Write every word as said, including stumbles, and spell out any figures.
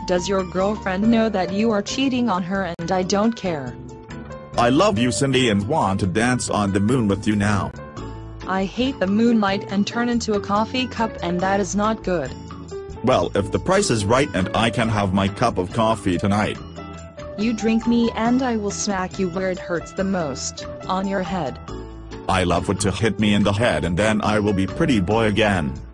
Does your girlfriend know that you are cheating on her and I don't care? I love you, Cindy, and want to dance on the moon with you now. I hate the moonlight and turn into a coffee cup, and that is not good. Well, if the price is right and I can have my cup of coffee tonight. You drink me and I will smack you where it hurts the most, on your head. I love it to hit me in the head and then I will be pretty boy again.